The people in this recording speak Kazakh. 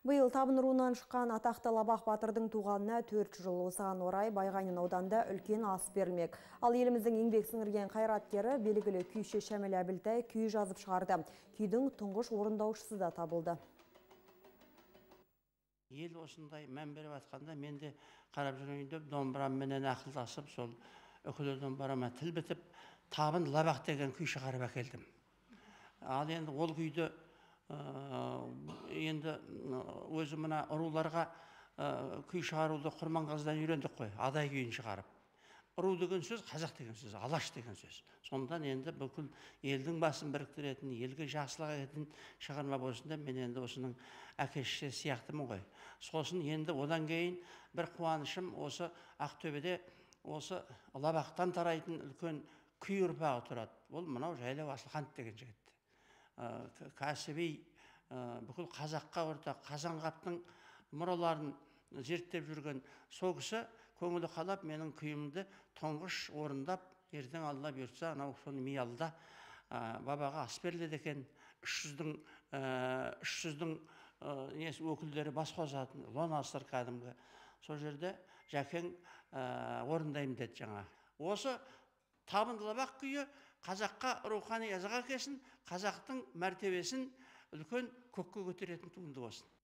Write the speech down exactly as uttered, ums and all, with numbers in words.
Быйыл табын руынан шыққан атақты Лабақ батырдың туғанына төрт жыл. Осыған орай Байғанин ауданда үлкен ас берілмек. Ал еліміздің еңбек сіңірген қайраткері белгілі күйші Шәміл Әбілтай күй жазып шығарды. Күйдің тұңғыш орындаушысы да табылды. Ел осындай мән беріп атқанда, мен де қарап жүргенде домбырамменен ақылдасып, сол үкілі домбырама тіл бітіп, табын Лабақ деген күй шығарып әкелдім. Ал енді ол күйді енді өзі мына ұруларға күй шығаруды Құрманғазыдан үйрендік қой, адай күйін шығарып. Ұру деген сөз қазақ деген сөз, алаш деген сөз. Сондан енді бүкіл елдің басын біріктіретін, елге жақсылық ететін шығарма болсында, мен енді осының әкешісі сияқтымын ғой. Сосын енді одан кейін бір қуанышым осы Ақтөбеде осы Лабақтан тарайтын үлкен күй ұрпағы тұрады. Ол мынау Жайлау Асылханов деген жігіт. Кәсіби бүкіл қазаққа ортақ Қазанғаптың мұраларын зерттеп жүрген сол кісі көңілі қалап менің күйімді тұңғыш орындап, ертең Алла бұйыртса, анау соны Миялыда бабаға ас беріледі екен. үш жүздің несі өкілдері бас қосатын, он асыр кәдімгі. Сол жерде Жәкең орындаймын деді жаңа. Осы табын Лабақ күйі қазаққа рухани языға кесін, қазақтың мәртебесін үлкен көкке көтеретін туынды болсын.